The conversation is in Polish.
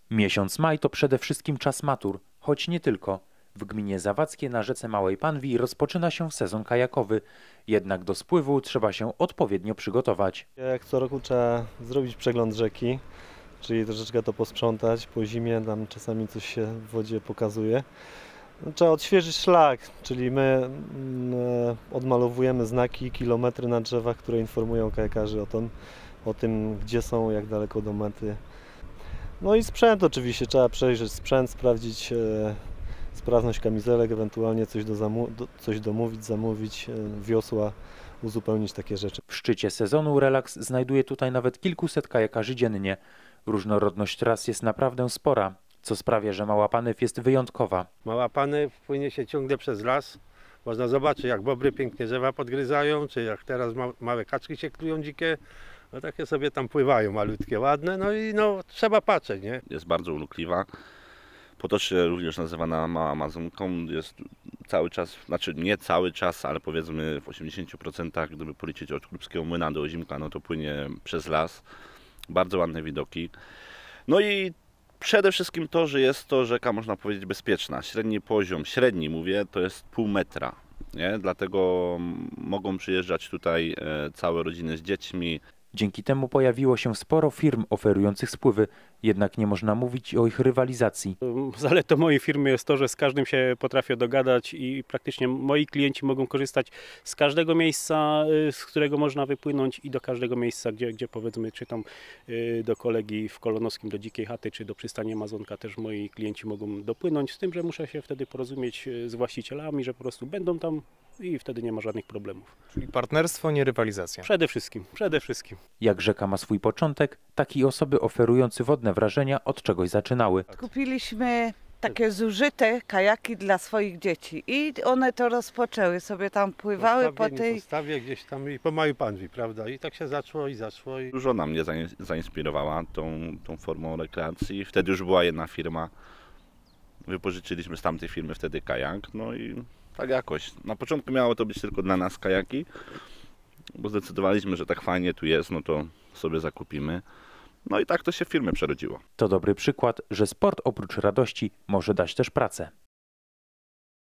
Miesiąc maj to przede wszystkim czas matur, choć nie tylko. W gminie Zawadzkie na rzece Małej Panwi rozpoczyna się sezon kajakowy, jednak do spływu trzeba się odpowiednio przygotować. Jak co roku trzeba zrobić przegląd rzeki, czyli troszeczkę to posprzątać. Po zimie tam czasami coś się w wodzie pokazuje. Trzeba odświeżyć szlak, czyli my odmalowujemy znaki, kilometry na drzewach, które informują kajakarzy o tym, gdzie są, jak daleko do mety. No i sprzęt oczywiście, trzeba przejrzeć sprzęt, sprawdzić sprawność kamizelek, ewentualnie coś domówić, zamówić, wiosła, uzupełnić takie rzeczy. W szczycie sezonu relaks znajduje tutaj nawet kilkuset kajakarzy dziennie. Różnorodność tras jest naprawdę spora, co sprawia, że Mała Panew jest wyjątkowa. Mała Panew płynie się ciągle przez las. Można zobaczyć, jak bobry pięknie drzewa podgryzają, czy jak teraz małe kaczki się klują dzikie. No takie sobie tam pływają, malutkie, ładne, no i trzeba patrzeć, nie? Jest bardzo urokliwa. Potocznie również nazywana Mała Amazonką. Jest cały czas, znaczy nie cały czas, ale powiedzmy w 80%, gdyby policzyć od Krupskiego Młyna do Ozimka, no to płynie przez las. Bardzo ładne widoki. No i przede wszystkim to, że jest to rzeka, można powiedzieć, bezpieczna. Średni poziom, średni mówię, to jest pół metra. Nie? Dlatego mogą przyjeżdżać tutaj całe rodziny z dziećmi. Dzięki temu pojawiło się sporo firm oferujących spływy, jednak nie można mówić o ich rywalizacji. Zaletą mojej firmy jest to, że z każdym się potrafię dogadać i praktycznie moi klienci mogą korzystać z każdego miejsca, z którego można wypłynąć i do każdego miejsca, gdzie powiedzmy, czy tam do kolegi w Kolonowskim, do Dzikiej Chaty, czy do przystani Amazonka też moi klienci mogą dopłynąć, z tym, że muszę się wtedy porozumieć z właścicielami, że po prostu będą tam i wtedy nie ma żadnych problemów. Czyli partnerstwo, nie rywalizacja. Przede wszystkim, przede wszystkim. Jak rzeka ma swój początek, tak i osoby oferujące wodne wrażenia od czegoś zaczynały. Kupiliśmy takie zużyte kajaki dla swoich dzieci i one to rozpoczęły, sobie tam pływały po tej... Postawie gdzieś tam i po Małej Panwi, prawda? I tak się zaczęło. Żona mnie zainspirowała tą formą rekreacji. Wtedy już była jedna firma. Wypożyczyliśmy z tamtej firmy wtedy kajak. No i tak jakoś. Na początku miało to być tylko dla nas kajaki, bo zdecydowaliśmy, że tak fajnie tu jest, no to sobie zakupimy. No i tak to się w firmę przerodziło. To dobry przykład, że sport oprócz radości może dać też pracę.